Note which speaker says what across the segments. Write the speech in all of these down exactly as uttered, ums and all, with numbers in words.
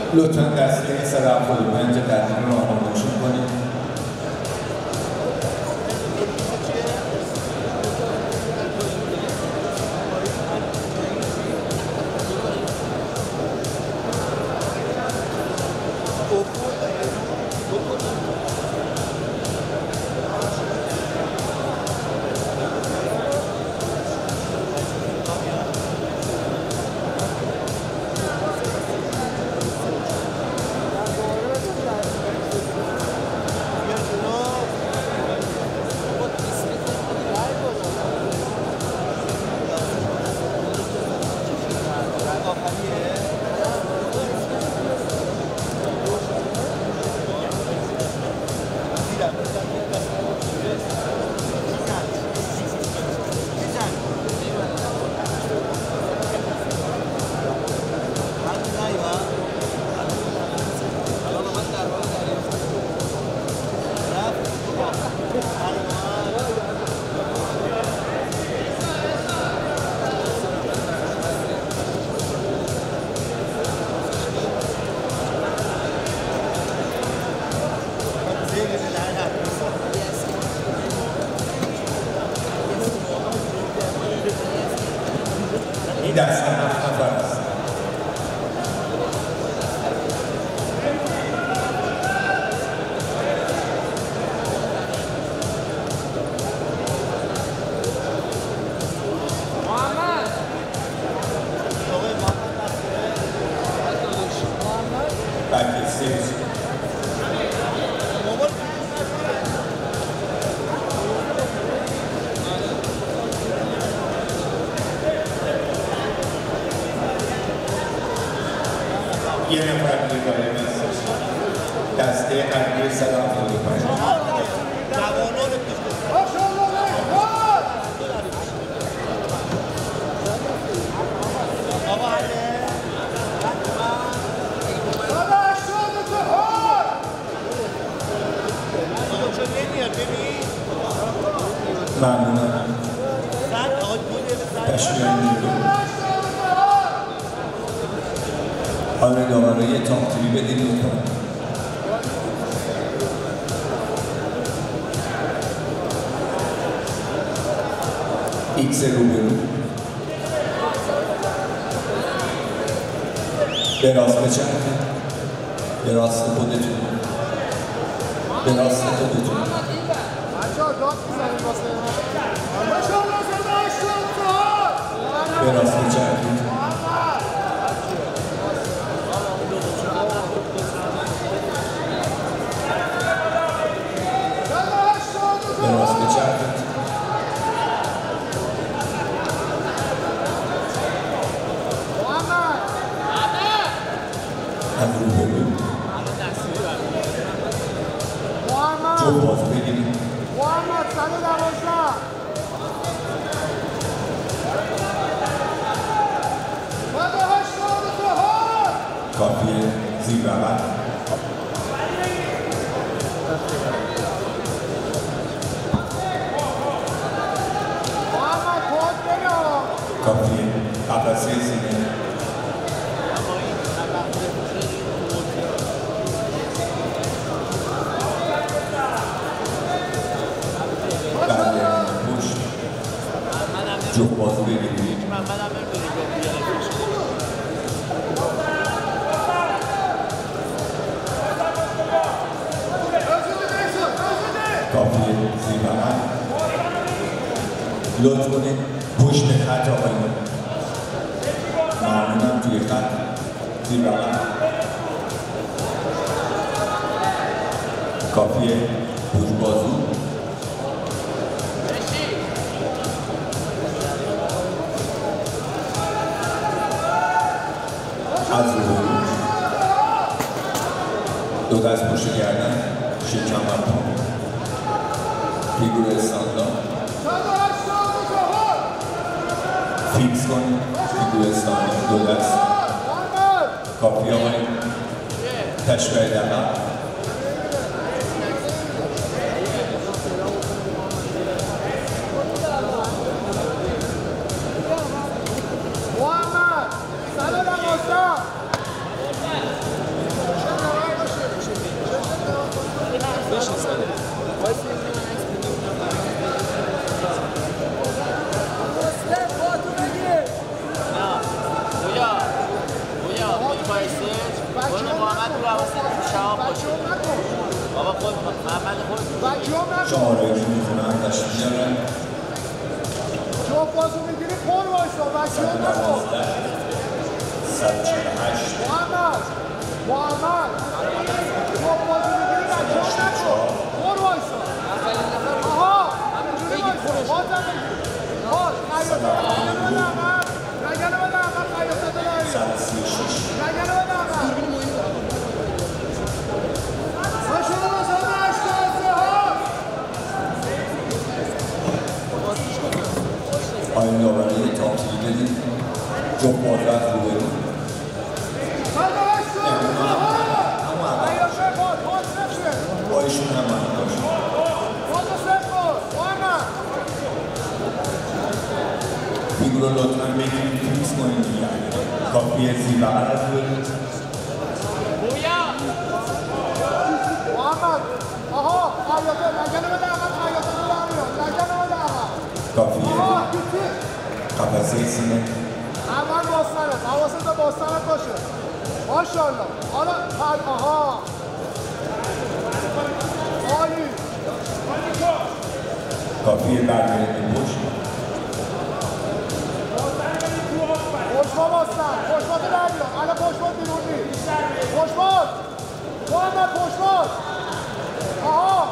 Speaker 1: لطفاً دسته صد و هفتاد و پنج قدیمی رو آماده‌شون کنید. این دسته هفت نفر است. یه نفر دیگه باید هستش. دسته قدیمی صد و هفتاد و پنج. ممنونم. تشکیل می‌کنم. آره داوره یه تاقتیبی بدید لطفاً. ایکس روبرو به راست بچرخه، به راست خودتون، به راست خودتون. به راست بچرخید. به راست بچرخید. از روبرو جو باز بگیریم. کافیه زیر بغل. کافیه قفسه سینه. بله پشت جو باز بگیریم. کافیه زیر بغل. لطف کنید پشت خط آقایون. ممنونم توی خط زیر بغل. کافیه پوش بازو. از روبرو دو دست پشت گردن، شکم و پا. فیگور استاندارد فیکس کنید. فیگور استاندارد دو دست. کافی آقایون. تشبیه دقیق. شماره که میخونم داشت بیارن
Speaker 2: جفت بازو میگیری پر باشتا وکیوم نکن
Speaker 1: صد و چهل و هشت
Speaker 2: محمد محمد جفت بازو میگیری وکیوم نکن پر باشتا آها همینجوری باشتا بازم بگیر باز خیاطه نگنه بده عمد نگنه بده عمد خیاطه داری
Speaker 1: صد و سی و شش
Speaker 2: نگنه بده عمد باشونه بزنه اشتازه ها
Speaker 1: آین داوری تاپسی بدید جفت مادرت رو برید با ایشون هم من باشید فیگور رو لطفاً بگیرید فیکس کنید دیگه کافیه زیر بغل رو برید
Speaker 2: محمد آها خیاطه نگنه بده عمد خیاطه رو در میاد نگنه بده عمد
Speaker 1: کافیه
Speaker 2: آها بیتی
Speaker 1: قفسه سینه
Speaker 2: اول باستنت حواست به باستنت باشه ماشاءالله حالا آها عالی
Speaker 1: کافیه برگردید به پشت
Speaker 2: پشما باستن پشماتو در بیار الان پشمات بیرون نیست پشمات محمد پشمات آها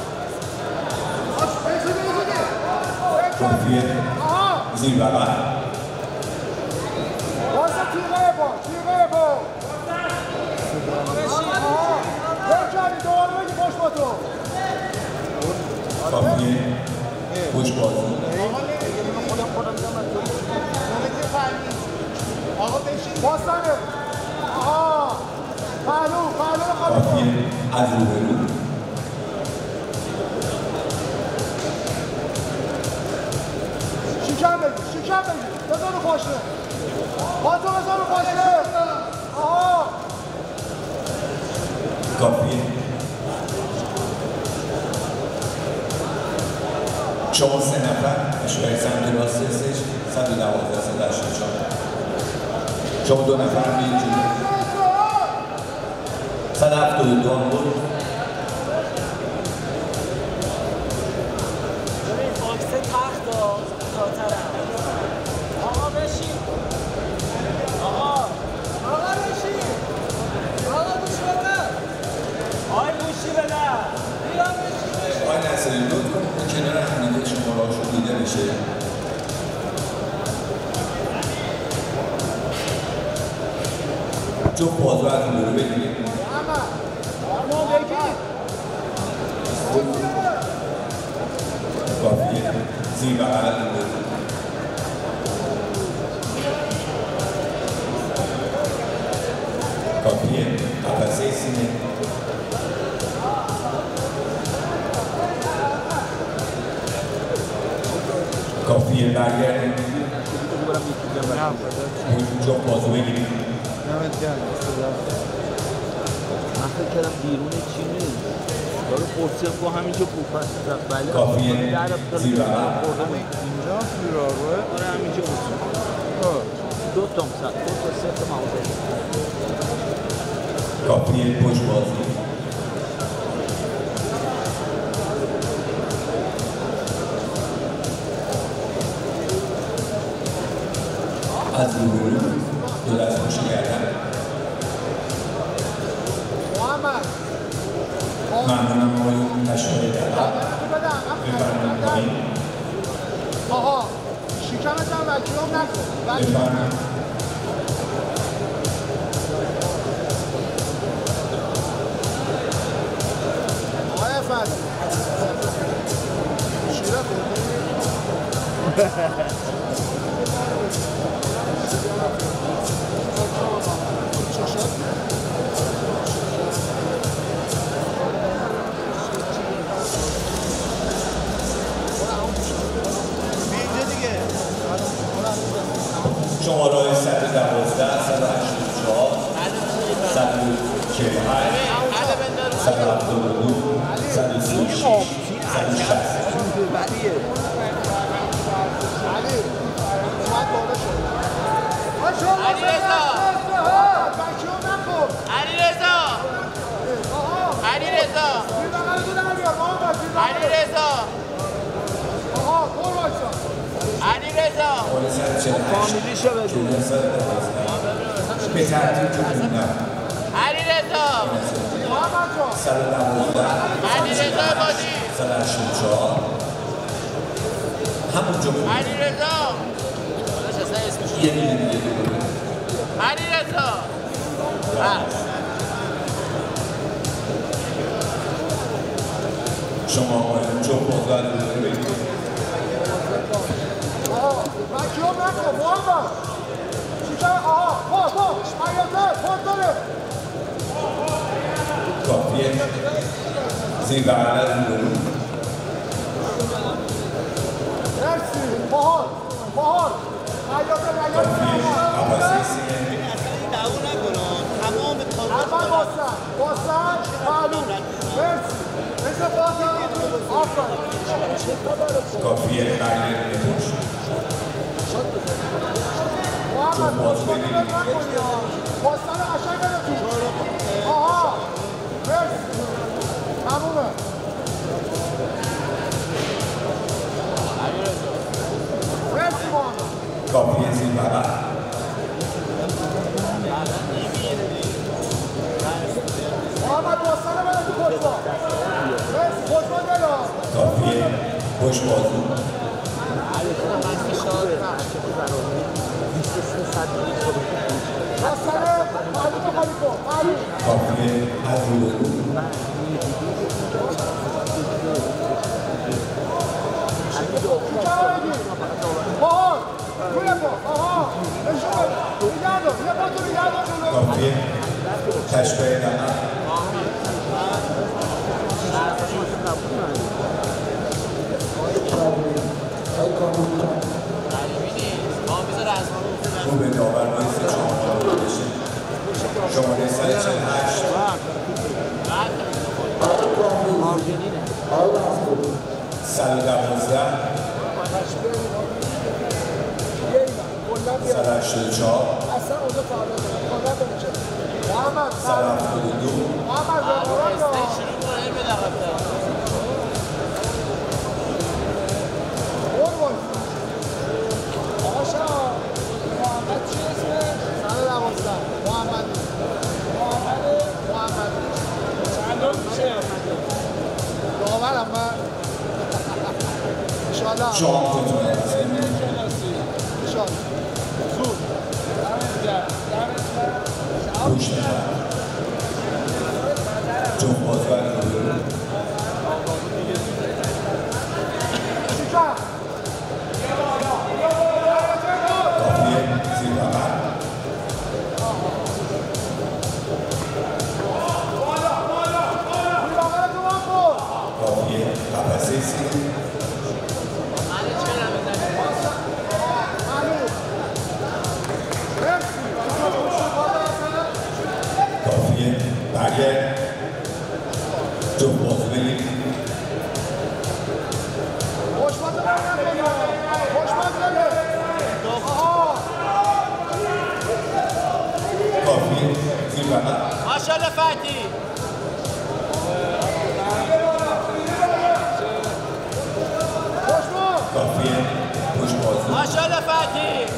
Speaker 2: بزودی بزودی
Speaker 1: کافیه زیر بغل
Speaker 2: واسه تیغه با تیغه با آها بکنی دوباره بگی پشماتو
Speaker 1: کافیه پشت بازی
Speaker 2: باستنه آها پهلو پهلو رو خالی کن
Speaker 1: کافیه از رو به رو
Speaker 2: شکم بگیر شکم بگیر بذار رو پاشه پاتو بذار رو پاشه آها
Speaker 1: کافیه شما سه نفر اشاره سمت راست هستش صد و دوازده صد و هشتاد و چهار شما دو نفر میرید جلو صد و هفتاد و دو هم بود
Speaker 3: ببین فاکس تخت ها زاترم آقا بشین آقا آقا بشین آقا گوش بده آی گوشی بده بیا بشین
Speaker 1: آقای نصیری لطف کنید اون کنار همدیگه شماره هاشون دیده میشه جفت بازو از رو بگیرید
Speaker 2: محمد آرمان بگیر
Speaker 1: کافیه زیر بغل رو برید کافیه قفسه سینه کافیه برگردید جفت بازو بگیرید
Speaker 4: من فکر کردم بیرون چی نیست داره پرسیم با همینجا بوپس بله
Speaker 1: کافیه زیر بغل
Speaker 4: اینجا زیراروه آره همینجا بسیم دو تام سد دو تا سه تا موازه
Speaker 1: کافیه پشت بازی از روبرو دو دست پشت گردن
Speaker 2: محمد
Speaker 1: ممنونم آقایون اشاره دادم بفرمایید پایین
Speaker 2: آها شکمت هم وکیوم نکن
Speaker 1: بفرمایید
Speaker 2: آقای افندی شیره
Speaker 1: شماره های صد و دوازده صد و هشتاد و چهار صد و چهل و هشت صد و هفتاد و دو صد و سی و شش صد و شصت
Speaker 2: علی اومد بالا شد
Speaker 3: علی رضا
Speaker 2: وکیوم نکن
Speaker 3: علی رضا علی رضا علی رضا
Speaker 2: آها برو وایسا
Speaker 3: علی رضا
Speaker 4: فامیلیشو بگو
Speaker 1: به ترتیب که خوندم
Speaker 3: علی رضا
Speaker 2: محمد جان
Speaker 1: صد و دوازده
Speaker 3: علی رضا بادی
Speaker 1: صد و هشتاد و چهار همونجا بود
Speaker 3: علی رضا
Speaker 1: یه میلی دیگه بود
Speaker 3: علی رضا
Speaker 1: شما آقایون چون بازدار رو بگید
Speaker 2: آها بکیام نکن محمد چیکار آها با با حیاته خود داره
Speaker 1: کافیه زیر بغل از رو
Speaker 2: مرسی باحال باحال حیاته
Speaker 1: کافیه
Speaker 2: حیاته
Speaker 1: قفصه سینه
Speaker 2: اول باسن باسن معلوم مرسی مثل بازم آفرین
Speaker 1: کافیه بغل نپوش
Speaker 2: محمد باسن رو نکنی ها باسن قشنگ بده تو آها مرسی تمومه مرسی محمد
Speaker 1: کافیه زیر بغل
Speaker 2: محمد باسن رو بده تو پشتبان مرسی پشتبان بده
Speaker 1: کافیه پشت بازو
Speaker 2: باسن معلوم خالی کن معلوم
Speaker 1: کافیه از رو بگو
Speaker 2: باحال روی پا آها نشون بده نگه دار یه پا تو نگه دار جلو
Speaker 1: کافیه تشبیه دمه اون به داور بایست شما رو بشه شماره صد و چهل و هشت صد و دوازده صد و هشتاد و چهار
Speaker 2: اصلا اونجا فعالیت داره فعالیت نمیشه محمد
Speaker 1: صد و هفتاد و دو
Speaker 2: محمد رقابت دار برو وایس آقا شما محمد چی اسمه؟ صد و دوازده محمد محمد محمد چندم میشه؟ داورم من انشاءالله
Speaker 1: شما خودتون هستید
Speaker 2: انشاءالله زود دمت گرم دمت گرم
Speaker 1: گوش نمید چون بازور رو بگو
Speaker 2: چیکار؟
Speaker 1: کافیه زیر بغل
Speaker 2: بیراغل دوام کن
Speaker 1: کافیه قفصه سینه
Speaker 2: معلوم مرسی
Speaker 1: کافیه برگرد جفت بازو بگیر
Speaker 2: خوشمزه نکنی خوشمزه نکنی آها
Speaker 1: کافیه زیر بغل
Speaker 3: ماشاءالله فتی
Speaker 2: خوشمزه
Speaker 1: کافیه پشت بازو
Speaker 3: ماشاءالله فتی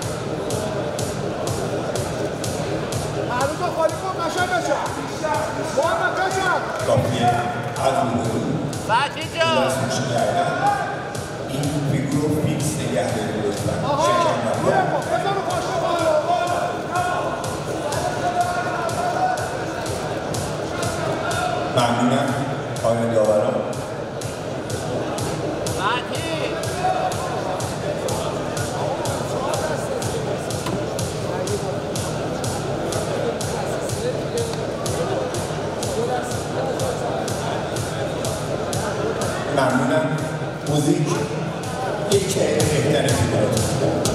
Speaker 2: هنوز خالی کن قشنگ بشه محمد قشنگ
Speaker 1: کافیه از رو بگو
Speaker 3: فتی جان
Speaker 1: دست میشه کردن این فیگور رو فیکس نگه دارید لطفا
Speaker 2: آها
Speaker 1: شکم
Speaker 2: روی
Speaker 1: نکن
Speaker 2: پا بزن رو پاشته بالا
Speaker 1: ممنونم آقایان داوران
Speaker 3: فتی
Speaker 1: ممنونم موزیک یک بهتره که براتون